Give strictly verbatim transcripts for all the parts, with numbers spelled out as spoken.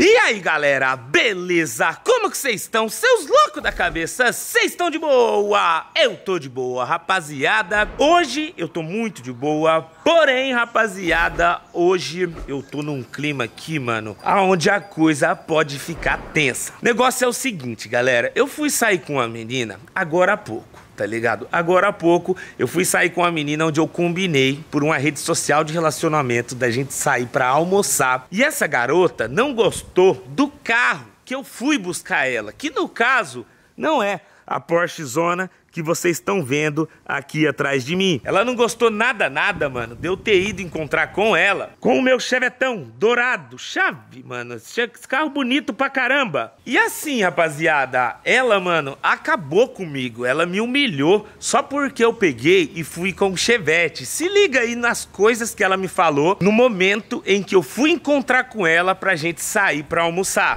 E aí galera, beleza? Como que vocês estão? Seus loucos da cabeça, vocês estão de boa? Eu tô de boa, rapaziada. Hoje eu tô muito de boa. Porém, rapaziada, hoje eu tô num clima aqui, mano, aonde a coisa pode ficar tensa. O negócio é o seguinte, galera. Eu fui sair com uma menina agora há pouco. Tá ligado? Agora há pouco eu fui sair com uma menina onde eu combinei por uma rede social de relacionamento da gente sair pra almoçar. E essa garota não gostou do carro que eu fui buscar ela, que no caso não é a Porsche Zona que vocês estão vendo aqui atrás de mim. Ela não gostou nada, nada, mano, de eu ter ido encontrar com ela, com o meu chevetão dourado, chave, mano, esse carro bonito pra caramba. E assim, rapaziada, ela, mano, acabou comigo, ela me humilhou só porque eu peguei e fui com o Chevette. Se liga aí nas coisas que ela me falou no momento em que eu fui encontrar com ela pra gente sair pra almoçar.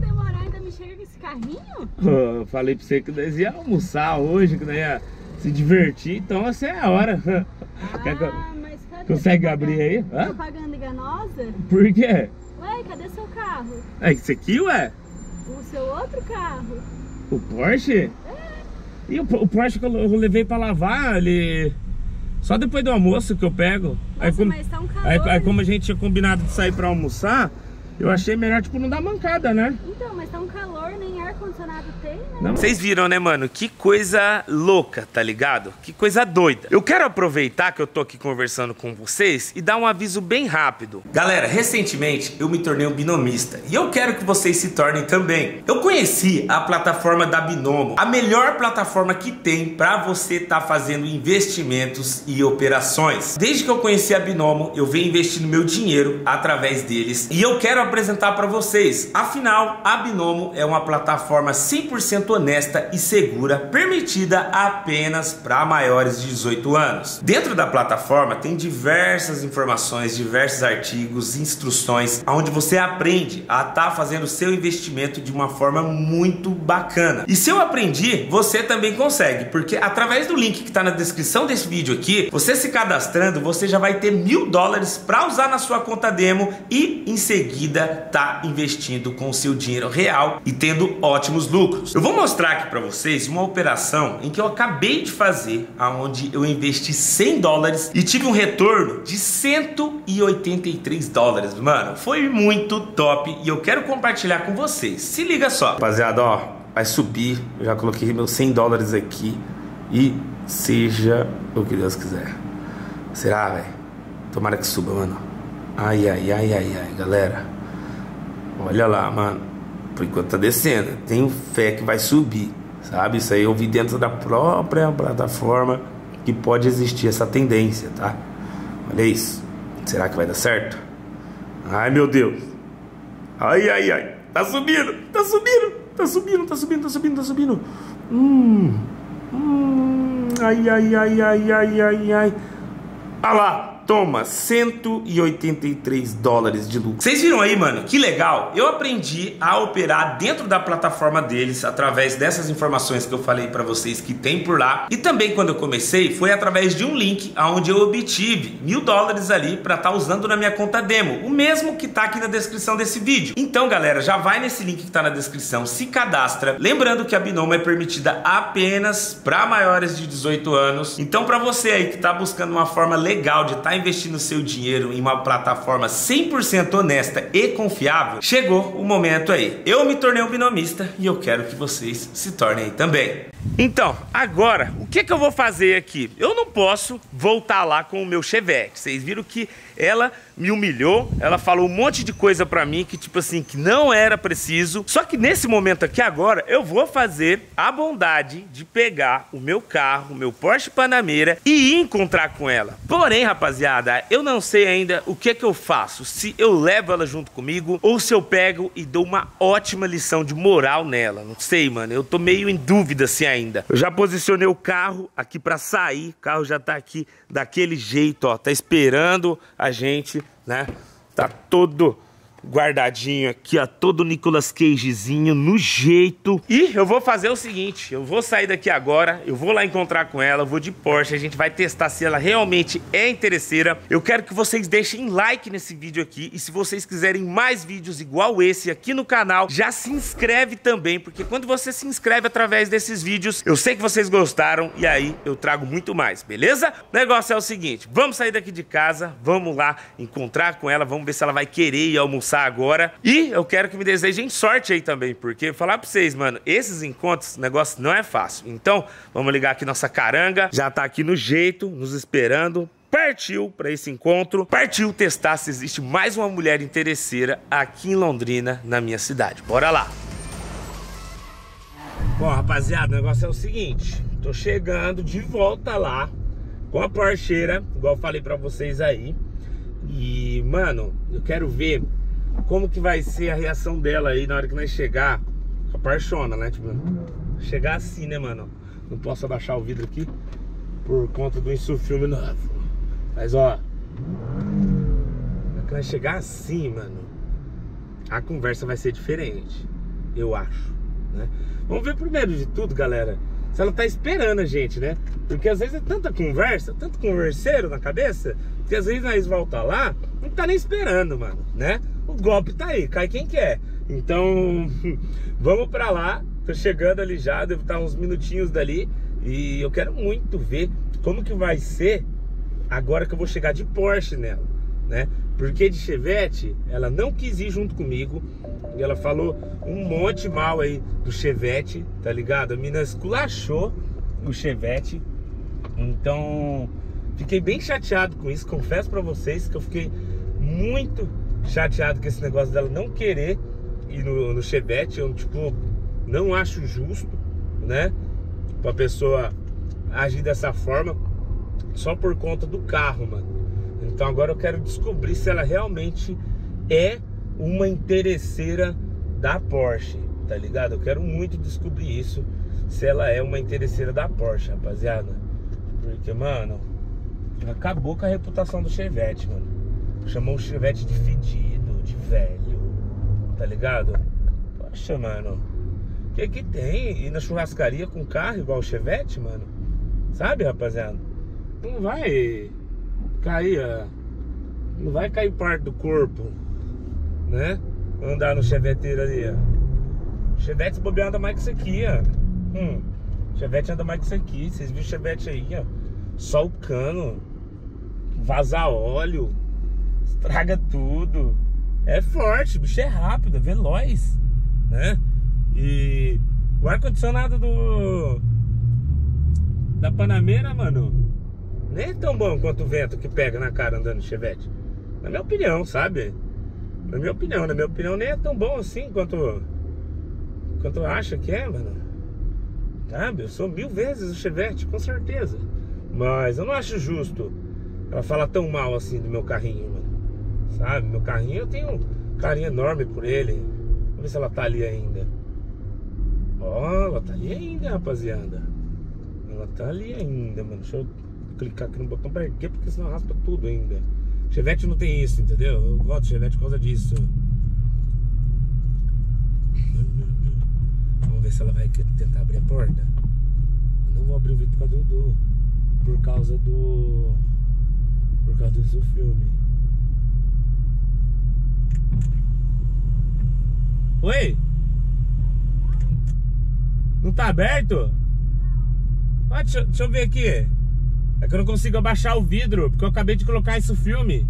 Oh, falei pra você que nós ia almoçar hoje, que nós ia se divertir, então essa é a hora. Ah, Quer que eu... mas cadê? Consegue abrir aí? Hã? Propaganda enganosa? Por quê? Ué, cadê seu carro? É esse aqui, ué? O seu outro carro? O Porsche? É. E o, o Porsche que eu, eu levei pra lavar, ele... Só depois do almoço que eu pego. Nossa, aí, como, mas tá um calor. Aí, aí como a gente tinha combinado de sair pra almoçar, eu achei melhor, tipo, não dar mancada, né? Então, mas tá um calor, nem ar-condicionado tem, né? Não. Vocês viram, né, mano? Que coisa louca, tá ligado? Que coisa doida. Eu quero aproveitar que eu tô aqui conversando com vocês e dar um aviso bem rápido. Galera, recentemente eu me tornei um binomista e eu quero que vocês se tornem também. Eu conheci a plataforma da Binomo, a melhor plataforma que tem pra você tá fazendo investimentos e operações. Desde que eu conheci a Binomo, eu venho investindo meu dinheiro através deles e eu quero apresentar pra vocês. Afinal, a Binomo é uma plataforma cem por cento honesta e segura, permitida apenas para maiores de dezoito anos. Dentro da plataforma tem diversas informações, diversos artigos, instruções, onde você aprende a estar fazendo o seu investimento de uma forma muito bacana. E se eu aprendi, você também consegue, porque através do link que está na descrição desse vídeo aqui, você se cadastrando, você já vai ter mil dólares para usar na sua conta demo e em seguida tá investindo com o seu dinheiro real e tendo ótimos lucros. Eu vou mostrar aqui para vocês uma operação em que eu acabei de fazer, aonde eu investi cem dólares e tive um retorno de cento e oitenta e três dólares. Mano, foi muito top e eu quero compartilhar com vocês. Se liga só. Rapaziada, ó, vai subir. Eu já coloquei meus cem dólares aqui e seja o que Deus quiser. Será, velho? Tomara que suba, mano. Ai, ai, ai, ai, ai, galera. Olha lá, mano. Por enquanto tá descendo. Tenho fé que vai subir, sabe? Isso aí eu vi dentro da própria plataforma que pode existir essa tendência, tá? Olha isso. Será que vai dar certo? Ai, meu Deus. Ai, ai, ai. Tá subindo, tá subindo, tá subindo, tá subindo, tá subindo, tá subindo. Hum. Hum. Ai, ai, ai, ai, ai, ai, ai. Ah lá. Toma, cento e oitenta e três dólares de lucro. Vocês viram aí, mano? Que legal. Eu aprendi a operar dentro da plataforma deles através dessas informações que eu falei pra vocês que tem por lá. E também quando eu comecei foi através de um link onde eu obtive mil dólares ali pra estar usando na minha conta demo. O mesmo que tá aqui na descrição desse vídeo. Então, galera, já vai nesse link que tá na descrição, se cadastra. Lembrando que a Binomo é permitida apenas pra maiores de dezoito anos. Então, pra você aí que tá buscando uma forma legal de estar investindo seu dinheiro em uma plataforma cem por cento honesta e confiável, chegou o momento aí. Eu me tornei um binomista e eu quero que vocês se tornem aí também. Então, agora, o que que eu vou fazer aqui? Eu não posso voltar lá com o meu Chevette. Vocês viram que ela me humilhou, ela falou um monte de coisa pra mim que, tipo assim, que não era preciso. Só que nesse momento aqui agora, eu vou fazer a bondade de pegar o meu carro, o meu Porsche Panamera e ir encontrar com ela. Porém, rapaziada, eu não sei ainda o que que eu faço. Se eu levo ela junto comigo ou se eu pego e dou uma ótima lição de moral nela. Não sei, mano, eu tô meio em dúvida assim ainda. Eu já posicionei o carro aqui pra sair, o carro já tá aqui daquele jeito, ó, tá esperando a gente, né? Tá todo guardadinho aqui, ó, todo Nicolas Cagezinho no jeito. E eu vou fazer o seguinte, eu vou sair daqui agora, eu vou lá encontrar com ela, eu vou de Porsche, a gente vai testar se ela realmente é interesseira. Eu quero que vocês deixem like nesse vídeo aqui, e se vocês quiserem mais vídeos igual esse aqui no canal, já se inscreve também, porque quando você se inscreve através desses vídeos, eu sei que vocês gostaram, e aí eu trago muito mais, beleza? O negócio é o seguinte, vamos sair daqui de casa, vamos lá encontrar com ela, vamos ver se ela vai querer ir almoçar agora. E eu quero que me desejem sorte aí também, porque falar pra vocês, mano, esses encontros, o negócio não é fácil. Então, vamos ligar aqui nossa caranga, já tá aqui no jeito, nos esperando. Partiu para esse encontro, partiu testar se existe mais uma mulher interesseira aqui em Londrina, na minha cidade. Bora lá! Bom, rapaziada, o negócio é o seguinte, tô chegando de volta lá com a Porscheira, igual eu falei pra vocês aí. E, mano, eu quero ver como que vai ser a reação dela aí na hora que nós chegar com a Porschona, né? Tipo, chegar assim, né, mano? Não posso abaixar o vidro aqui por conta do insufilme novo. Mas, ó, quando nós chegar assim, mano, a conversa vai ser diferente, eu acho, né? Vamos ver primeiro de tudo, galera, se ela tá esperando a gente, né? Porque às vezes é tanta conversa, tanto converseiro na cabeça, que às vezes nós volta lá, não tá nem esperando, mano, né? O golpe tá aí, cai quem quer. Então, vamos pra lá. Tô chegando ali já, devo estar uns minutinhos dali. E eu quero muito ver como que vai ser agora que eu vou chegar de Porsche nela, né? Porque de Chevette, ela não quis ir junto comigo. E ela falou um monte mal aí do Chevette, tá ligado? A mina esculachou o Chevette. Então, fiquei bem chateado com isso. Confesso pra vocês que eu fiquei muito chateado com esse negócio dela não querer ir no, no Chevette. Eu, tipo, não acho justo, né? Pra pessoa agir dessa forma só por conta do carro, mano. Então agora eu quero descobrir se ela realmente é uma interesseira da Porsche, tá ligado? Eu quero muito descobrir isso, se ela é uma interesseira da Porsche, rapaziada. Porque, mano, acabou com a reputação do Chevette, mano. Chamou o Chevette de fedido, de velho, tá ligado? Poxa, mano, o que que tem? Ir na churrascaria com carro igual o Chevette, mano? Sabe, rapaziada? Não vai cair, ó, não vai cair parte do corpo, né? Andar no cheveteiro ali, ó. Chevette se bobear anda mais que isso aqui, ó. Hum, Chevette anda mais que isso aqui. Vocês viram o Chevette aí, ó? Só o cano, vaza óleo, estraga tudo. É forte, o bicho é rápido, é veloz, né? E o ar-condicionado do da Panamera, mano, nem é tão bom quanto o vento que pega na cara andando de Chevette. Na minha opinião, sabe? Na minha opinião, na minha opinião nem é tão bom assim quanto Quanto acha que é, mano. Sabe? Eu sou mil vezes o Chevette, com certeza. Mas eu não acho justo ela falar tão mal assim do meu carrinho, mano. Sabe? Meu carrinho, eu tenho um carinho enorme por ele. Vamos ver se ela tá ali ainda. Ó, oh, ela tá ali ainda, rapaziada. Ela tá ali ainda, mano. Deixa eu clicar aqui no botão pra erguer, porque senão raspa tudo ainda. Chevette não tem isso, entendeu? Eu gosto de Chevette por causa disso. Vamos ver se ela vai tentar abrir a porta. Eu não vou abrir o vidro por causa do, do Por causa do Por causa do seu filme. Oi? Não tá aberto? Ah, deixa, deixa eu ver aqui. É que eu não consigo abaixar o vidro, porque eu acabei de colocar esse filme.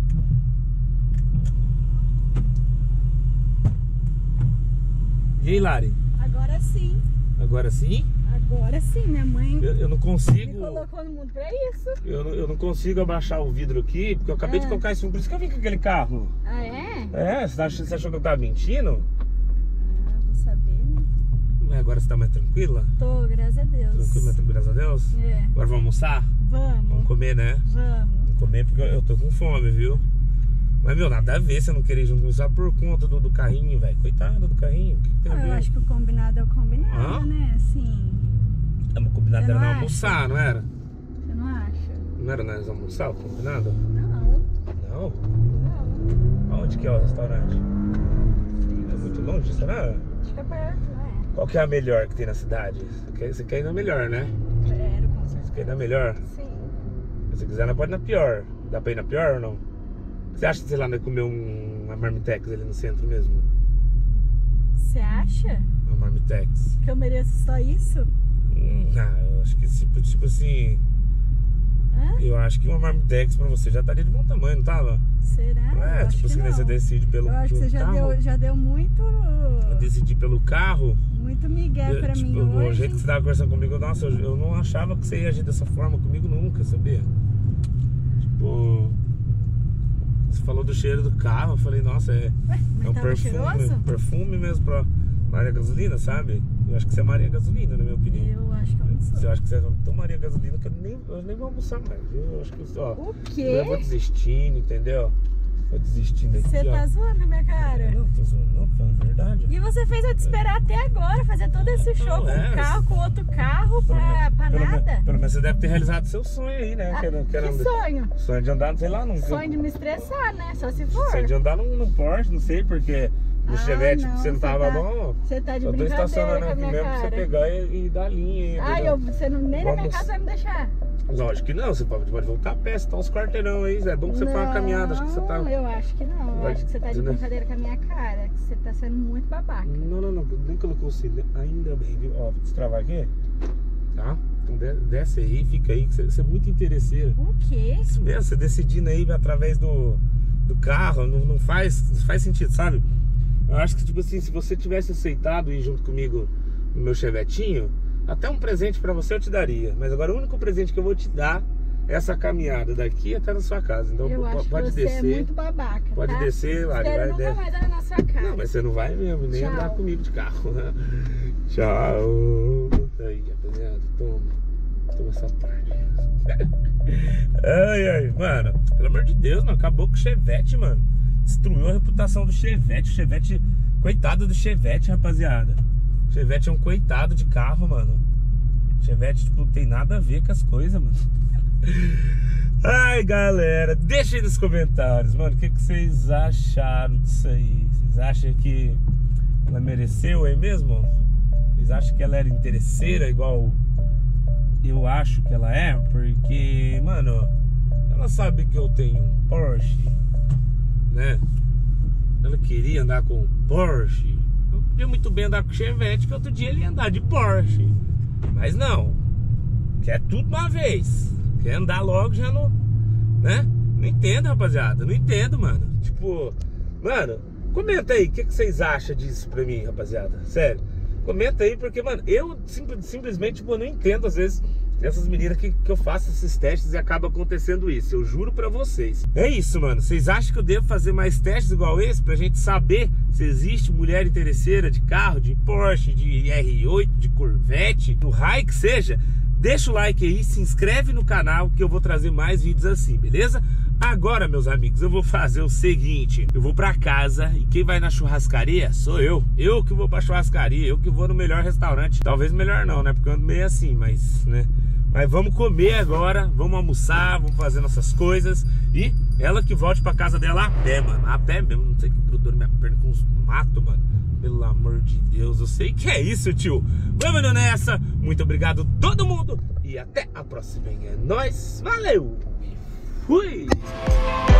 E aí, Lari? Agora sim. Agora sim? Agora sim, minha mãe Eu, eu não consigo. me colocou no mundo pra isso. Eu, não- eu não consigo abaixar o vidro aqui, porque eu acabei É. de colocar esse filme. Por isso que eu vim com aquele carro. Ah, é? É, você, acha, você achou que eu tava mentindo? Ah, vou saber, né? Mas agora você tá mais tranquila? Tô, graças a Deus. Tranquila, mais tranquila, graças a Deus? É. Agora vamos almoçar? Vamos. Vamos comer, né? Vamos. Vamos comer porque eu, eu tô com fome, viu? Mas, meu, nada a ver você não querer ir junto só por conta do, do carrinho, velho. Coitado do carrinho. O que, que tem a Ah, ver? eu acho que o combinado é o combinado, Ah? né? Assim, O combinado Você era não não acha? almoçar, não era? você não acha? Não era nós almoçar o combinado? Não. Não? Não. Olha Onde que é o restaurante? É muito longe, será? Acho que é perto, né? Qual que é a melhor que tem na cidade? Você quer, você quer ir na melhor, né? Quero, com Você certeza. quer ir na melhor? Sim. Se você quiser, não pode ir na pior. Dá pra ir na pior ou não? Você acha que, sei lá, nós comer um, uma marmitex ali no centro mesmo? Você acha Uma marmitex? que eu mereço só isso? Hum, ah, eu acho que tipo, tipo assim... Hã? Eu acho que uma marmitex pra você já estaria de bom tamanho, não tava? Será? É, Eu acho tipo que assim, não. você decide pelo, Eu acho que pelo você já carro. deu, já deu muito, Decidir pelo carro. muito migué Eu, pra tipo, mim o hoje. jeito que você tava conversando comigo, nossa, eu, eu não achava que você ia agir dessa forma comigo nunca, sabia? Tipo, você falou do cheiro do carro, eu falei, nossa, é, Ué, mas é um tava perfume, cheiroso? perfume mesmo pra Maria Gasolina, sabe? Eu acho que você é Maria Gasolina, na minha opinião. Eu acho que eu não sou. Eu acho que você é tão Maria Gasolina que eu nem, eu nem vou almoçar mais. Eu acho que, ó, O eu vou quê? desistindo, entendeu? Vou desistindo aqui, Você ó. tá zoando com a minha cara? Não, tô zoando, não, falando a verdade. E você fez eu te esperar até agora, fazer todo esse show com É, um carro, com outro carro, pra, pra Pelo, nada? me- pelo menos você deve ter realizado seu sonho aí, né? Ah, que era, que era que um- sonho? sonho de andar, sei lá, num Sonho de me estressar, né? Só se for. sonho de andar num, num Porsche, não sei, porque no Ah, Chevette não, você não você tava tá- bom. Você tá de Só tô brincadeira estacionando com a aqui minha mesmo pra você cara. pegar e, e dar linha. Ah, entendeu? eu, você não, nem na minha Vamos- casa vai me deixar? Lógico que não, você pode, pode voltar a pé, você tá uns quarteirão aí, Zé. É bom que você não, faz uma caminhada, acho que você tá... eu acho que não. Eu Vai- acho que você tá de né? brincadeira com a minha cara. Que você tá sendo muito babaca. Não, não, não, nem colocou o cílio. Ainda bem, viu? Ó, vou destravar aqui. Tá? Então de- desce aí, fica aí, que você, você é muito interesseira. O quê? Isso mesmo, você decidindo aí através do, do carro, não, não, faz, não faz sentido, sabe? Eu acho que, tipo assim, se você tivesse aceitado ir junto comigo no meu chevetinho, até um presente pra você eu te daria. Mas agora o único presente que eu vou te dar é essa caminhada daqui até na sua casa. Então Eu po- acho pode que você descer. é muito babaca, Pode tá? descer, Lari, Espero vai, nunca desce. mais olhar na sua cara. Não, mas você não vai mesmo, nem Tchau. andar comigo de carro. Tchau. Aí, rapaziada, toma. Toma essa parte. Ai, ai, mano. Pelo amor de Deus, mano. Acabou com o Chevette, mano. Destruiu a reputação do Chevette. O Chevette, coitado do Chevette, rapaziada. O Chevette é um coitado de carro, mano. Chevette, tipo, não tem nada a ver com as coisas, mano. Ai, galera, deixa aí nos comentários, mano, o que, que vocês acharam disso aí? Vocês acham que ela mereceu aí mesmo? Vocês acham que ela era interesseira igual eu acho que ela é? Porque, mano, ela sabe que eu tenho um Porsche, né? Ela queria andar com um Porsche. Eu podia muito bem andar com Chevette, que outro dia ele ia andar de Porsche. Mas não, quer tudo uma vez. Quer andar logo já não, né? Não entendo, rapaziada, não entendo, mano. Tipo, mano, comenta aí, o que, que vocês acham disso pra mim, rapaziada? Sério, comenta aí, porque, mano, eu simples, simplesmente, tipo, não entendo, às vezes, essas meninas que, que eu faço esses testes e acaba acontecendo isso. Eu juro pra vocês. É isso, mano. Vocês acham que eu devo fazer mais testes igual esse pra gente saber se existe mulher interesseira de carro, de Porsche, de R oito, de Corvette, do raio que seja? Deixa o like aí, se inscreve no canal que eu vou trazer mais vídeos assim, beleza? Agora, meus amigos, eu vou fazer o seguinte. Eu vou pra casa e quem vai na churrascaria sou eu. Eu que vou pra churrascaria, eu que vou no melhor restaurante. Talvez melhor não, né? Porque eu ando meio assim, mas, né? Mas vamos comer agora, vamos almoçar, vamos fazer nossas coisas. E ela que volte pra casa dela a pé, mano. A pé mesmo, não sei o que grudou na minha perna com uns matos, mano. Pelo amor de Deus, eu sei que é isso, tio. Vamos indo nessa. Muito obrigado todo mundo. E até a próxima. É nóis. Valeu. E fui.